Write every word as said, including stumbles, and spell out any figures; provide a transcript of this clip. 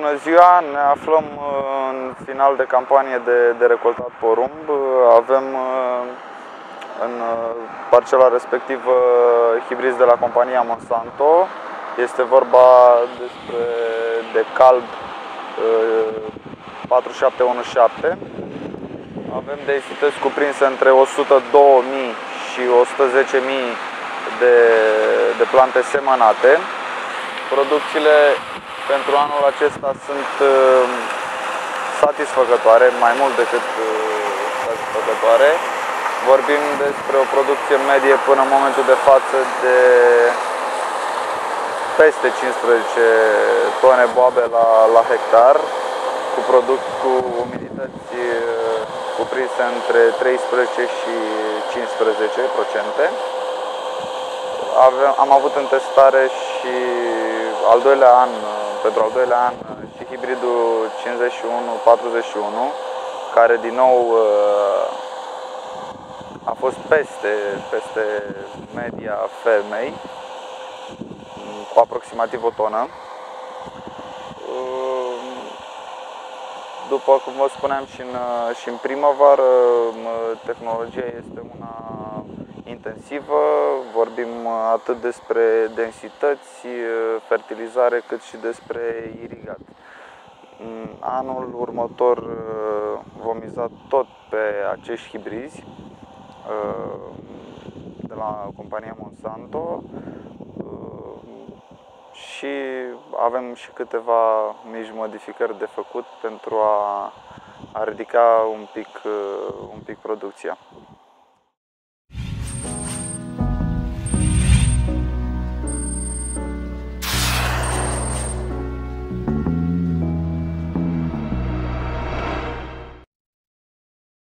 Bună ziua! Ne aflăm în final de campanie de, de recoltat porumb. Avem în parcela respectivă hibrizi de la compania Monsanto. Este vorba despre de calb patru șapte unu șapte. Avem densități cuprinse între o sută două mii și o sută zece mii de, de plante semănate. Producțiile pentru anul acesta sunt satisfăcătoare, mai mult decât satisfăcătoare. Vorbim despre o producție medie până în momentul de față de peste cincisprezece tone boabe la, la hectar, cu, produc, cu umidități cuprinse între treisprezece și cincisprezece la sută. Avem, am avut în testare și al doilea an, pentru al doilea an și hibridul cincizeci și unu patruzeci și unu, care din nou a fost peste, peste media fermei, cu aproximativ o tonă. După cum vă spuneam și în, și în primăvară, tehnologia este una intensivă. Vorbim atât despre densități, fertilizare, cât și despre irigat. Anul următor vom miza tot pe acești hibrizi de la compania Monsanto și avem și câteva mici modificări de făcut pentru a, a ridica un pic, un pic producția.